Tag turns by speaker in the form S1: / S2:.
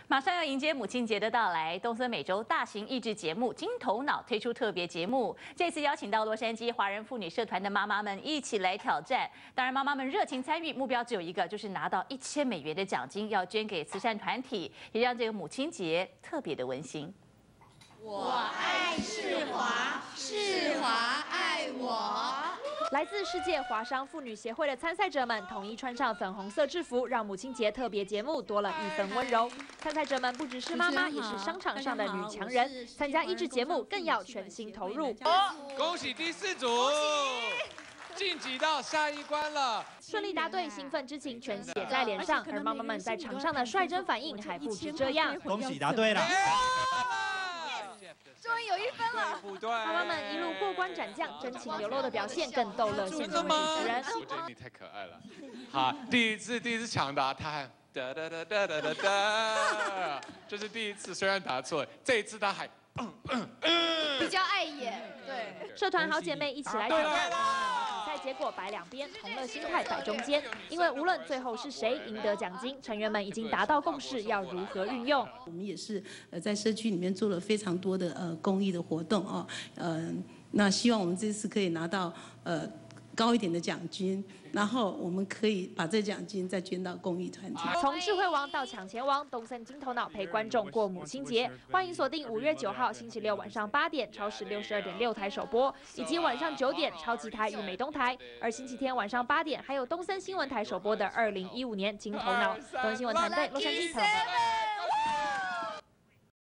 S1: 马上要迎接母亲节的到来，东森每周大型益智节目《金头脑》推出特别节目，这次邀请到洛杉矶华人妇女社团的妈妈们一起来挑战。当然，妈妈们热情参与，目标只有一个，就是拿到$1000的奖金，要捐给慈善团体，也让这个母亲节特别的温馨。
S2: 我爱世华，世华爱我。
S3: 来自世界华商妇女协会的参赛者们统一穿上粉红色制服，让母亲节特别节目多了一分温柔。参赛者们不只是妈妈，也是商场上的女强人。参加益智节目更要全心投入。
S4: 恭喜第4组晋级到下一关了。
S3: 顺利答对，兴奋之情全写在脸上。而妈妈们在场上的率真反应还不止这样。
S5: 恭喜答对了。
S2: 终于有1分了！
S3: 妈妈们一路过关斩将，真情流露的表现更逗乐现场的主持人。
S4: 我觉得你太可爱了。好，第一次抢答，他还哒哒哒哒哒哒哒，这是第一次，虽然答错，这一次他还
S2: 比较碍眼，对。
S3: 社团好姐妹一起来挑战。 比赛结果摆两边，同乐心态摆中间。因为无论最后是谁赢得奖金，成员们已经达到共识，要如何运用。
S6: 我们也是在社区里面做了非常多的公益的活动哦，那希望我们这次可以拿到高一点的奖金，然后我们可以把这奖金再捐到公益团体。
S3: 从智慧王到抢钱王，东森金头脑陪观众过母亲节，欢迎锁定5月9号星期六晚上8点超时62.6台首播，以及晚上9点超级台与美东台。而星期天晚上8点还有东森新闻台首播的2015年金头脑。东森新闻团队洛杉矶采访。